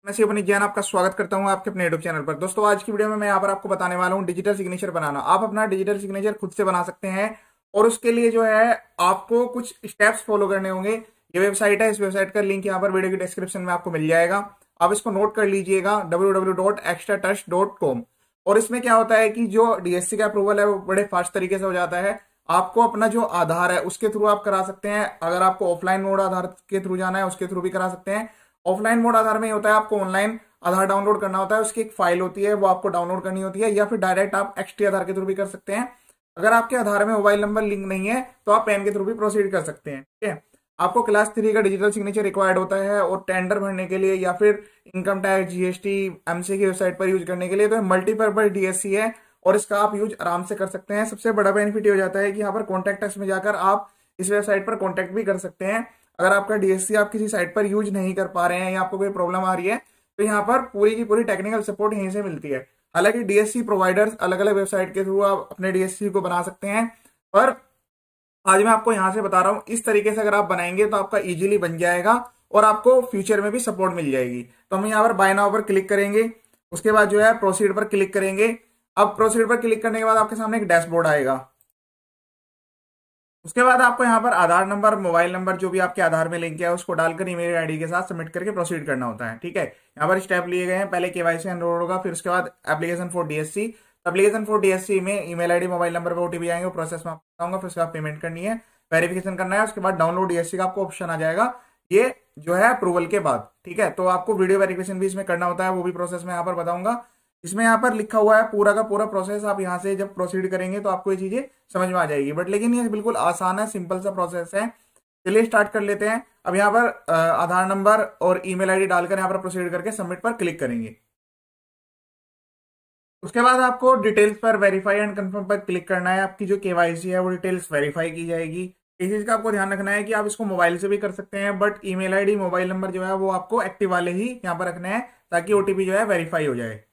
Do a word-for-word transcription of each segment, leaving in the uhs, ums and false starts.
मैं शिव जैन आपका स्वागत करता हूं आपके अपने यूट्यूब चैनल पर। दोस्तों, आज की वीडियो में मैं यहाँ पर आपको बताने वाला हूं डिजिटल सिग्नेचर बनाना। आप अपना डिजिटल सिग्नेचर खुद से बना सकते हैं और उसके लिए जो है आपको कुछ स्टेप्स फॉलो करने होंगे। ये वेबसाइट है, इस वेबसाइट का लिंक यहाँ पर वीडियो की डिस्क्रिप्शन में आपको मिल जाएगा। आप इसको नोट कर लीजिएगा, W W W dot extra touch dot com. और इसमें क्या होता है कि जो डीएससी का अप्रूवल है वो बड़े फास्ट तरीके से हो जाता है। आपको अपना जो आधार है उसके थ्रू आप करा सकते हैं। अगर आपको ऑफलाइन मोड आधार के थ्रू जाना है उसके थ्रू भी करा सकते हैं। ऑफलाइन मोड आधार में होता है आपको ऑनलाइन आधार डाउनलोड करना होता है, उसकी एक फाइल होती है वो आपको डाउनलोड करनी होती है, या फिर डायरेक्ट आप एक्सटी आधार के थ्रू भी कर सकते हैं। अगर आपके आधार में मोबाइल नंबर लिंक नहीं है तो आप पैन के थ्रू भी प्रोसीड कर सकते हैं। ठीक है, आपको क्लास थ्री का डिजिटल सिग्नेचर रिक्वायर्ड होता है और टेंडर भरने के लिए या फिर इनकम टैक्स, जीएसटी, एमसी की वेबसाइट पर यूज करने के लिए तो मल्टीपर्पज डीएससी है और इसका आप यूज आराम से कर सकते हैं। सबसे बड़ा बेनिफिट ये हो जाता है कि यहाँ पर कॉन्टैक्ट अस में जाकर आप इस वेबसाइट पर कॉन्टैक्ट भी कर सकते हैं। अगर आपका डीएससी आप किसी साइट पर यूज नहीं कर पा रहे हैं या आपको कोई प्रॉब्लम आ रही है तो यहाँ पर पूरी की पूरी टेक्निकल सपोर्ट यहीं से मिलती है। हालांकि डीएससी प्रोवाइडर्स अलग अलग वेबसाइट के थ्रू आप अपने डीएससी को बना सकते हैं, पर आज मैं आपको यहां से बता रहा हूं इस तरीके से अगर आप बनाएंगे तो आपका इजीली बन जाएगा और आपको फ्यूचर में भी सपोर्ट मिल जाएगी। तो हम यहाँ पर बाय नाउ पर क्लिक करेंगे, उसके बाद जो है प्रोसीड पर क्लिक करेंगे। अब प्रोसीड पर क्लिक करने के बाद आपके सामने एक डैशबोर्ड आएगा। उसके बाद आपको यहाँ पर आधार नंबर, मोबाइल नंबर जो भी आपके आधार में लिंक है उसको डालकर ईमेल आईडी के साथ सबमिट करके प्रोसीड करना होता है। ठीक है, यहाँ पर स्टेप लिए गए हैं। पहले केवाईसी एनरोल होगा, फिर उसके बाद application for DSC. Application for DSC में ईमेल आईडी, मोबाइल नंबर पर ओटीपी आएंगे, प्रोसेस में आपको बताऊंगा। फिर उसके बाद पेमेंट करनी है, वेरिफिकेशन करना है, उसके बाद डाउनलोड डीएससी का आपको ऑप्शन आ जाएगा, ये जो है अप्रूवल के बाद। ठीक है, तो आपको वीडियो वेरिफिकेशन भी इसमें करना होता है, वो भी प्रोसेस में यहाँ पर बताऊंगा। इसमें यहाँ पर लिखा हुआ है पूरा का पूरा प्रोसेस। आप यहाँ से जब प्रोसीड करेंगे तो आपको ये चीजें समझ में आ जाएगी, बट लेकिन ये बिल्कुल आसान है, सिंपल सा प्रोसेस है। चलिए स्टार्ट कर लेते हैं। अब यहाँ पर अ, आधार नंबर और ईमेल आईडी डालकर यहाँ पर प्रोसीड करके सबमिट पर क्लिक करेंगे। उसके बाद आपको डिटेल्स पर वेरीफाई एंड कंफर्म पर क्लिक करना है। आपकी जो केवाईसी है वो डिटेल्स वेरीफाई की जाएगी। इस चीज का आपको ध्यान रखना है कि आप इसको मोबाइल से भी कर सकते हैं, but email ID, mobile number जो है वो आपको एक्टिव वाले ही यहाँ पर रखने हैं ताकि ओटीपी जो है वेरीफाई हो जाए।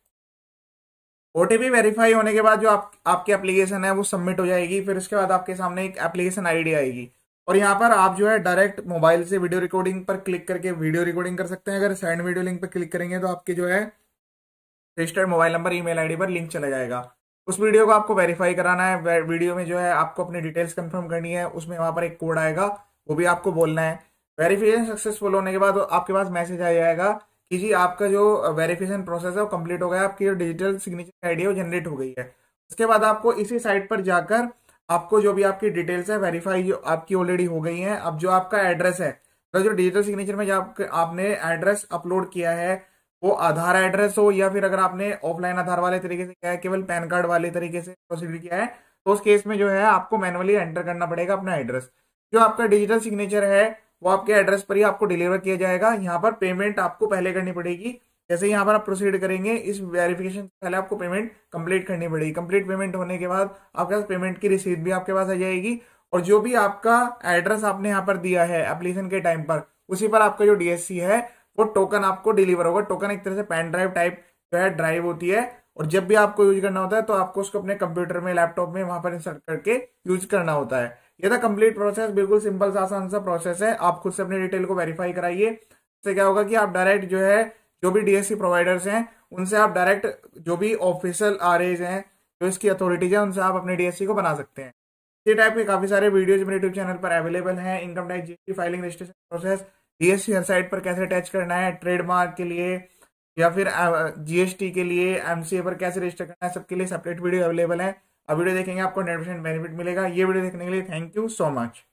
ओटीपी वेरीफाई होने के बाद जो आप आपकी एप्लीकेशन है वो सबमिट हो जाएगी। फिर उसके बाद आपके सामने एक एप्लीकेशन आईडी आएगी और यहाँ पर आप जो है डायरेक्ट मोबाइल से वीडियो रिकॉर्डिंग पर क्लिक करके वीडियो रिकॉर्डिंग कर सकते हैं। अगर सेंड वीडियो लिंक पर क्लिक करेंगे तो आपके जो है registered mobile number, email ID पर लिंक चला जाएगा। उस वीडियो को आपको वेरीफाई कराना है। वीडियो में जो है आपको अपनी डिटेल्स कंफर्म करनी है, उसमें वहां पर एक कोड आएगा, वो भी आपको बोलना है। वेरिफिकेशन सक्सेसफुल होने के बाद आपके पास मैसेज आ जाएगा कि जी आपका जो वेरिफिकेशन प्रोसेस है वो कंप्लीट हो गया, आपकी जो डिजिटल सिग्नेचर आईडी है वो जनरेट हो गई है। उसके बाद आपको इसी साइट पर जाकर आपको जो भी आपकी डिटेल्स है वेरीफाई जो आपकी ऑलरेडी हो गई है। अब जो आपका एड्रेस है, तो जो डिजिटल सिग्नेचर में जो आपने एड्रेस अपलोड किया है वो आधार एड्रेस हो, या फिर अगर आपने ऑफलाइन आधार वाले तरीके से किया है, केवल पैन कार्ड वाले तरीके से प्रोसीड किया है, तो उस केस में जो है आपको मैनुअली एंटर करना पड़ेगा अपना एड्रेस। जो आपका डिजिटल सिग्नेचर है वो आपके एड्रेस पर ही आपको डिलीवर किया जाएगा। यहाँ पर पेमेंट आपको पहले करनी पड़ेगी। जैसे यहाँ पर आप प्रोसीड करेंगे, इस वेरिफिकेशन से पहले आपको पेमेंट कंप्लीट करनी पड़ेगी। कंप्लीट पेमेंट होने के बाद आपके पास पेमेंट की रिसीट भी आपके पास आ जाएगी और जो भी आपका एड्रेस आपने यहाँ पर दिया है एप्लीकेशन के टाइम पर, उसी पर आपका जो डीएससी है वो टोकन आपको डिलीवर होगा। टोकन एक तरह से पेन ड्राइव टाइप जो है ड्राइव होती है और जब भी आपको यूज करना होता है तो आपको उसको अपने कंप्यूटर में, लैपटॉप में वहां पर इंसर्ट करके यूज करना होता है। ये था कंप्लीट प्रोसेस, बिल्कुल सिंपल सा आसान सा प्रोसेस है। आप खुद से अपनी डिटेल को वेरीफाई कराइए। इससे क्या होगा कि आप डायरेक्ट जो है जो भी डीएससी प्रोवाइडर्स हैं उनसे आप डायरेक्ट जो भी ऑफिशियल आरएज हैं, जो इसकी अथॉरिटीज है, उनसे आप अपने डीएससी को बना सकते हैं। इसी टाइप के काफी सारे वीडियोज मेरे यूट्यूब चैनल पर अवेलेबल हैं। Income tax, GST filing, registration process, DSC हर साइट पर कैसे अटैच करना है, ट्रेडमार्क के लिए या फिर जीएसटी के लिए, एमसीए पर कैसे रजिस्टर करना है, सबके लिए सेपरेट वीडियो अवेलेबल है। अब वीडियो देखेंगे आपको हंड्रेड परसेंट बेनिफिट मिलेगा। ये वीडियो देखने के लिए थैंक यू सो मच।